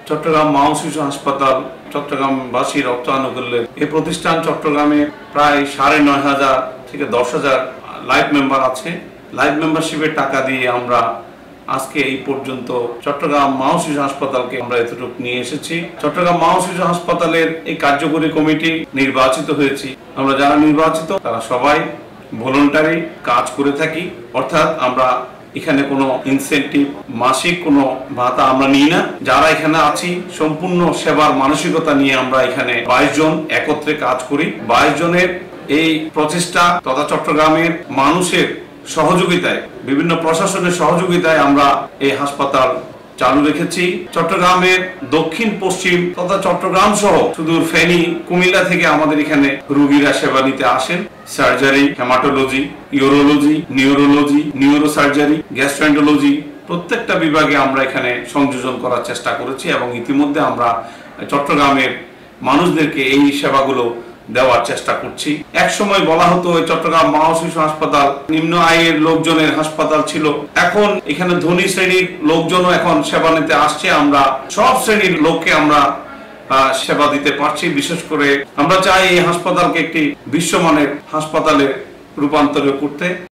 চট্টগ্রাম মা ও শিশু হাসপাতাল চট্টগ্রামবাসী রক্ত আনুকূল্যের এই প্রতিষ্ঠান চট্টগ্রামে প্রায় ৯,৫০০ থেকে ১০,০০০ লাইফ মেম্বার আছে। লাইফ মেম্বারশিপের টাকা দিয়ে আমরা আজকে এই পর্যন্ত চট্টগ্রাম মা ও শিশু হাসপাতালকে আমরা এতটুকু নিয়ে এসেছি। চট্টগ্রাম মা ও শিশু হাসপাতালের এই কার্যকরী কমিটি নির্বাচিত হয়েছি। আমরা যারা নির্বাচিত তারা সবাই ভলান্টারি কাজ করে থাকি, অর্থাৎ আমরা এখানে কোনো ইনসেন্টিভ মাসিক কোনো ভাতা আমরা নিই না। যারা এখানে আছি সম্পূর্ণ সেবার মানসিকতা নিয়ে আমরা এখানে 22 জন একত্রে কাজ করি। 22 জনের এই প্রচেষ্টা তথা চট্টগ্রামের মানুষের সহযোগিতায়, বিভিন্ন প্রশাসনের সহযোগিতায় আমরা এই হাসপাতাল চালু রেখেছি। চট্টগ্রামের দক্ষিণ পশ্চিম তথা চট্টগ্রাম সহ সুদূর ফেনী, কুমিল্লা থেকে আমাদের এখানে রোগীরা সেবা নিতে আসেন। Surgery, haematology, urology, neurology, neurosurgery, gastroenterology প্রত্যেকটা বিভাগে আমরা এখানে সংযোজন করার চেষ্টা করেছি এবং ইতিমধ্যে আমরা চট্টগ্রামের মানুষদেরকে এই সেবাগুলো দেওয়ার চেষ্টা করছি। এক সময় বলা হতো চট্টগ্রাম মা ও শিশু হাসপাতাল নিম্ন আয়ের লোকজনের হাসপাতাল ছিল, এখন এখানে ধনী শ্রেণীর লোকজনও এখন সেবা নিতে আসছে। আমরা সব শ্রেণীর লোককে আমরা সেবা দিতে পারছি। বিশেষ করে আমরা চাই এই হাসপাতালকে একটি বিশ্বমানের হাসপাতালে রূপান্তর করতে।